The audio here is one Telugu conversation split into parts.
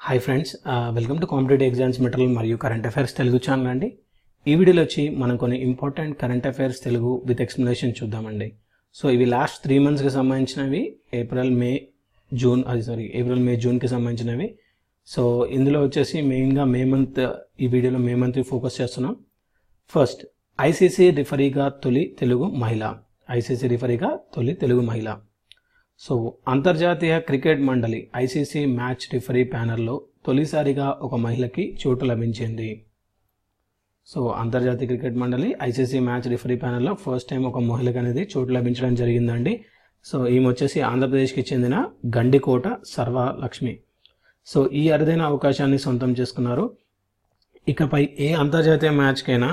Hi friends, welcome to competitive exams material మరియు కరెంట్ అఫైర్స్ తెలుగు ఛానల్ అండి. ఈ వీడియోలో వచ్చి మనం కొన్ని important current affairs Telugu with explanation చూద్దామండి. సో ఇవి లాస్ట్ 3 monthsకి సంబంధించినవి, ఏప్రిల్ మే జూన్కి సంబంధించినవి. సో ఇందులో వచ్చేసి మెయిన్గా మే మంత్, ఈ వీడియోలో మే మంత్ ఫోకస్ చేస్తున్నాం. ఫస్ట్, ఐసీసీ రిఫరీగా తొలి తెలుగు మహిళ. సో అంతర్జాతీయ క్రికెట్ మండలి ఐసీసీ మ్యాచ్ రిఫరీ ప్యానెల్లో తొలిసారిగా ఒక మహిళకి చోటు లభించింది. సో అంతర్జాతీయ క్రికెట్ మండలి ఐసీసీ మ్యాచ్ రిఫరీ ప్యానెల్లో ఫస్ట్ టైం ఒక మహిళకి అనేది చోటు లభించడం జరిగిందండి. సో ఈమె వచ్చేసి ఆంధ్రప్రదేశ్కి చెందిన గండికోట సర్వలక్ష్మి. సో ఈ అరుదైన అవకాశాన్ని సొంతం చేసుకున్నారు. ఇకపై ఏ అంతర్జాతీయ మ్యాచ్కైనా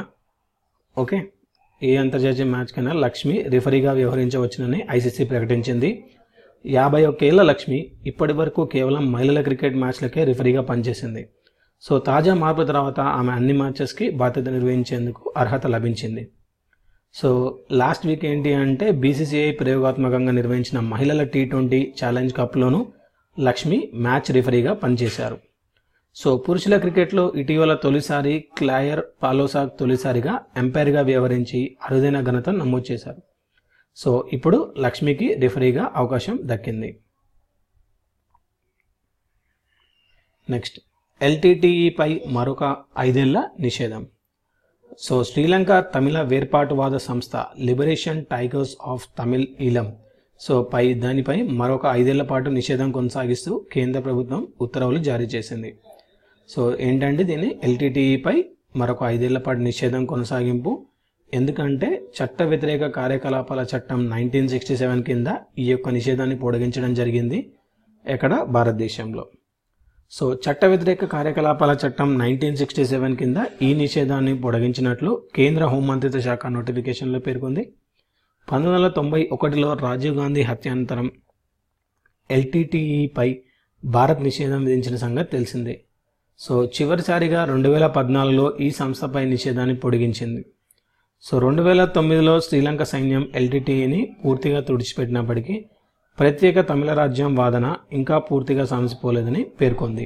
లక్ష్మి రిఫరీగా వ్యవహరించవచ్చునని ఐసీసీ ప్రకటించింది. 51 ఏళ్ల లక్ష్మి ఇప్పటి వరకు కేవలం మహిళల క్రికెట్ మ్యాచ్లకే రిఫరీగా పనిచేసింది. సో తాజా మార్పు తర్వాత ఆమె అన్ని మ్యాచెస్కి బాధ్యత నిర్వహించేందుకు అర్హత లభించింది. సో లాస్ట్ వీక్ ఏంటి అంటే బీసీసీఐ ప్రయోగాత్మకంగా నిర్వహించిన మహిళల T20 ఛాలెంజ్ కప్లోనూ లక్ష్మి మ్యాచ్ రిఫరీగా పనిచేశారు. సో పురుషుల క్రికెట్లో ఇటీవల తొలిసారి క్లాయర్ పాలోసాగ్ తొలిసారిగా ఎంపైర్గా వ్యవహరించి అరుదైన ఘనత నమోదు చేశారు. సో ఇప్పుడు లక్ష్మికి రిఫరీగా అవకాశం దక్కింది. నెక్స్ట్, ఎల్టీటీఈపై మరొక 5 ఏళ్ల నిషేధం. సో శ్రీలంక తమిళ వేర్పాటువాద సంస్థ liberation tigers of Tamil Eelam దానిపై మరొక 5 ఏళ్ల పాటు నిషేధం కొనసాగిస్తూ కేంద్ర ప్రభుత్వం ఉత్తర్వులు జారీ చేసింది. సో ఏంటంటే దీన్ని ఎల్టీటీఈపై మరొక 5 ఏళ్ల పాటు నిషేధం కొనసాగింపు. ఎందుకంటే చట్ట వ్యతిరేక కార్యకలాపాల చట్టం 1967 కింద ఈ యొక్క నిషేధాన్ని పొడిగించడం జరిగింది ఎక్కడ భారతదేశంలో. సో చట్ట వ్యతిరేక కార్యకలాపాల చట్టం 1967 కింద ఈ నిషేధాన్ని పొడిగించినట్లు కేంద్ర హోంమంత్రిత్వ శాఖ నోటిఫికేషన్లో పేర్కొంది. 1991లో రాజీవ్ గాంధీ హత్యానంతరం ఎల్టీటీఈపై భారత్ నిషేధం విధించిన సంగతి తెలిసిందే. సో చివరిసారిగా 2014లో ఈ సంస్థపై నిషేధాన్ని పొడిగించింది. సో 2009లో శ్రీలంక సైన్యం ఎల్టీటీఈని పూర్తిగా తుడిచిపెట్టినప్పటికీ ప్రత్యేక తమిళ రాజ్యం వాదన ఇంకా పూర్తిగా సమసిపోలేదని పేర్కొంది.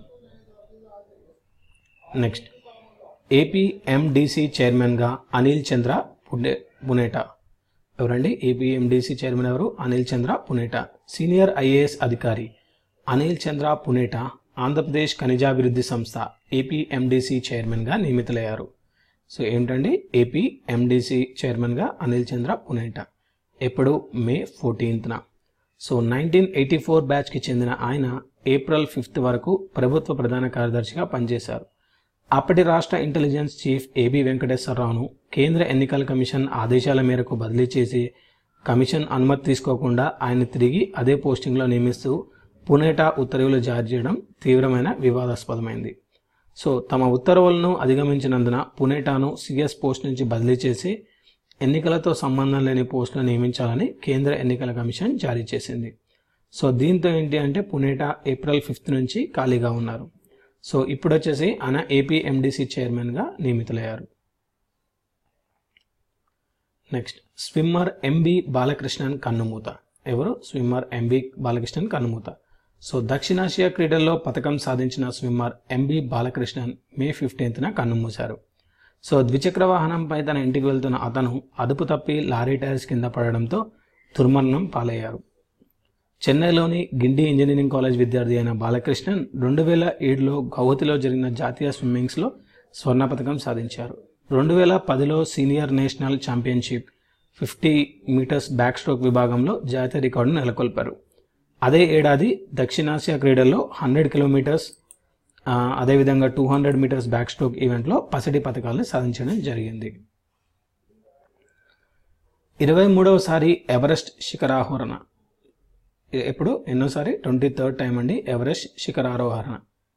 నెక్స్ట్, ఏపీఎండిసి చైర్మన్గా అనిల్ చంద్ర పునేటా. ఎవరండి ఏపీఎండిసి చైర్మన్? ఎవరు? అనిల్ చంద్ర పునేటా. సీనియర్ ఐఏఎస్ అధికారి అనిల్ చంద్ర పునేటా ఆంధ్రప్రదేశ్ ఖనిజాభివృద్ధి సంస్థ ఏపీఎండిసి చైర్మన్గా నియమితులయ్యారు. సో ఏంటండి ఏపీఎండిసి చైర్మన్గా అనిల్ చంద్ర పునేటా. ఎప్పుడు? మే 14న. సో 1984 బ్యాచ్కి చెందిన ఆయన ఏప్రిల్ 5 వరకు ప్రభుత్వ ప్రధాన కార్యదర్శిగా పనిచేశారు. అప్పటి రాష్ట్ర ఇంటెలిజెన్స్ చీఫ్ ఏబి వెంకటేశ్వరరావును కేంద్ర ఎన్నికల కమిషన్ ఆదేశాల మేరకు బదిలీ చేసి కమిషన్ అనుమతి తీసుకోకుండా ఆయన తిరిగి అదే పోస్టింగ్లో నియమిస్తూ పునేటా ఉత్తర్వులు జారీ చేయడం తీవ్రమైన వివాదాస్పదమైంది. సో తమ ఉత్తర్వులను అధిగమించినందున పునేటాను సిఎస్ పోస్ట్ నుంచి బదిలీ చేసి ఎన్నికలతో సంబంధం లేని పోస్టులు నియమించాలని కేంద్ర ఎన్నికల కమిషన్ జారీ చేసింది. సో దీంతో ఏంటి అంటే పునేటా ఏప్రిల్ 5 నుంచి ఖాళీగా ఉన్నారు. సో ఇప్పుడు వచ్చేసి ఆయన ఏపీఎండిసి చైర్మన్గా నియమితులయ్యారు. నెక్స్ట్, స్విమ్మర్ ఎంబి బాలకృష్ణన్ కన్నుమూత. ఎవరు? స్విమ్మర్ ఎంబి బాలకృష్ణన్ కన్నుమూత. సో దక్షిణాసియా క్రీడల్లో పథకం సాధించిన స్విమ్మర్ ఎంబి బాలకృష్ణన్ మే 15న కన్నుమూశారు. సో ద్విచక్ర వాహనంపై తన ఇంటికి వెళ్తున్న అతను అదుపు తప్పి లారీ టైర్స్ కింద పడడంతో దుర్మరణం పాలయ్యారు. చెన్నైలోని గిండి ఇంజనీరింగ్ కాలేజ్ విద్యార్థి అయిన బాలకృష్ణన్ 2007లో గౌహతిలో జరిగిన జాతీయ స్విమ్మింగ్స్లో స్వర్ణ పథకం సాధించారు. 2010లో senior national championship 50 metres backstroke విభాగంలో జాతీయ రికార్డును నెలకొల్పారు. అదే ఏడాది దక్షిణాసియా క్రీడల్లో 100 కిలోమీటర్స్ అదేవిధంగా 200 మీటర్స్ బ్యాక్ స్ట్రోక్ ఈవెంట్లో పసిడి పథకాలను సాధించడం జరిగింది. 23వసారి ఎవరెస్ట్ శిఖరారోహణ. ఎప్పుడు? ఎన్నోసారి? 23rd టైం అండి ఎవరెస్ట్ శిఖరారోహణ.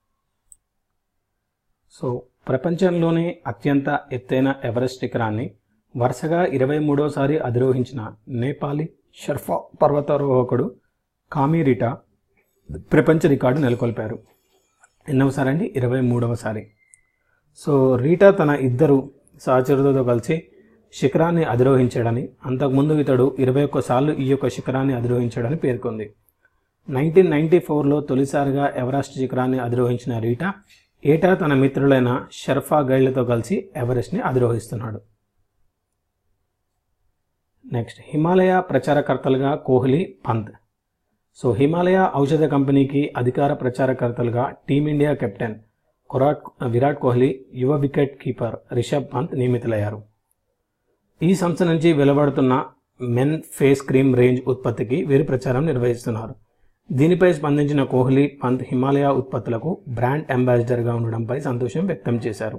సో ప్రపంచంలోనే అత్యంత ఎత్తైన ఎవరెస్ట్ శిఖరాన్ని వరుసగా 23వసారి అధిరోహించిన నేపాలీ షెర్పా పర్వతారోహకుడు కామిరిటా ప్రపంచ రికార్డు నెలకొల్పారు. ఎన్నోసారి అండి? 23వసారి. సో రీటా తన 2 సహచరులతో కలిసి శిఖరాన్ని అధిరోహించాడని, అంతకుముందు ఇతడు 21 సార్లు ఈ యొక్క శిఖరాన్ని అధిరోహించాడని పేర్కొంది. 1994లో తొలిసారిగా ఎవరెస్ట్ శిఖరాన్ని అధిరోహించిన రీటా ఏటా తన మిత్రులైన షెర్పా గైడ్లతో కలిసి ఎవరెస్ట్ని అధిరోహిస్తున్నాడు. నెక్స్ట్, హిమాలయ ప్రచారకర్తలుగా కోహ్లీ, పంత్. సో హిమాలయ ఔషధ కంపెనీకి అధికార ప్రచారకర్తలుగా టీమిండియా కెప్టెన్ విరాట్ కోహ్లీ, యువ వికెట్ కీపర్ రిషబ్ పంత్ నియమితులయ్యారు. ఈ సంస్థ నుంచి వెలువడుతున్న మెన్ ఫేస్ క్రీమ్ రేంజ్ ఉత్పత్తికి వీరు ప్రచారం నిర్వహిస్తున్నారు. దీనిపై స్పందించిన కోహ్లీ, పంత్ హిమాలయ ఉత్పత్తులకు బ్రాండ్ అంబాసిడర్గా ఉండడంపై సంతోషం వ్యక్తం చేశారు.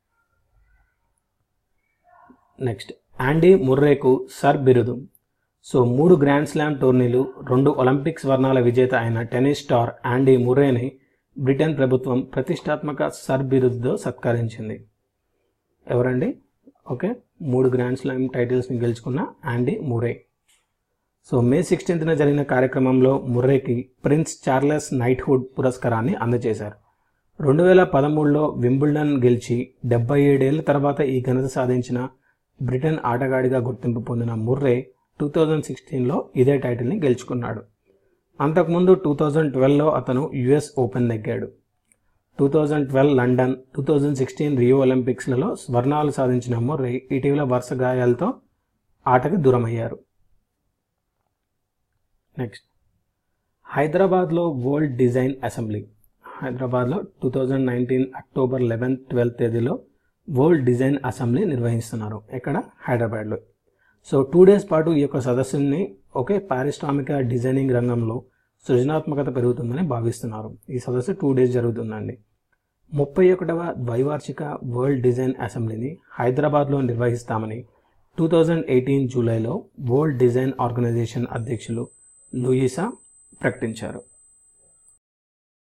నెక్స్ట్, యాండీ ముర్రేకు సర్ బిరుదు. సో 3 గ్రాండ్ స్లామ్ టోర్నీలు, 2 ఒలింపిక్ స్వర్ణాల విజేత అయిన టెన్నిస్ స్టార్ యాండీ ముర్రేని బ్రిటన్ ప్రభుత్వం ప్రతిష్టాత్మక సర్ బిరుదుతో సత్కరించింది. ఎవరండి? ఓకే, 3 గ్రాండ్ స్లామ్ టైటిల్స్ని గెలుచుకున్న యాండీ ముర్రే. సో మే 16న జరిగిన కార్యక్రమంలో ముర్రేకి ప్రిన్స్ చార్లెస్ నైట్హుడ్ పురస్కారాన్ని అందజేశారు. 2013లో వింబుల్డన్ గెలిచి 77 ఏళ్ల తర్వాత ఈ ఘనత సాధించిన బ్రిటన్ ఆటగాడిగా గుర్తింపు పొందిన ముర్రే 2016లో ఇదే టైటిల్ని గెలుచుకున్నాడు. అంతకుముందు 2012లో అతను యుఎస్ ఓపెన్ నెగ్గాడు. 2012 లండన్, 2016 రియో ఒలింపిక్స్లలో స్వర్ణాలు సాధించిన ముర్రే ఇటీవల వరుస గాయాలతో ఆటకు దూరమయ్యారు. నెక్స్ట్, హైదరాబాద్లో వరల్డ్ డిజైన్ అసెంబ్లీ. హైదరాబాద్లో 2019 అక్టోబర్ 11-12 తేదీలో వరల్డ్ డిజైన్ అసెంబ్లీ నిర్వహిస్తున్నారు. ఎక్కడ? హైదరాబాద్లో. సో 2 డేస్ పాటు ఈ యొక్క సదస్సుని పారిశ్రామిక డిజైనింగ్ రంగంలో సృజనాత్మకత పెరుగుతుందని భావిస్తున్నారు. ఈ సదస్సు 2 డేస్ జరుగుతుందండి. 31వ ద్వైవార్షిక వరల్డ్ డిజైన్ అసెంబ్లీని హైదరాబాద్లో నిర్వహిస్తామని 2018 జూలైలో వరల్డ్ డిజైన్ ఆర్గనైజేషన్ అధ్యక్షులు లూయిసా ప్రకటించారు.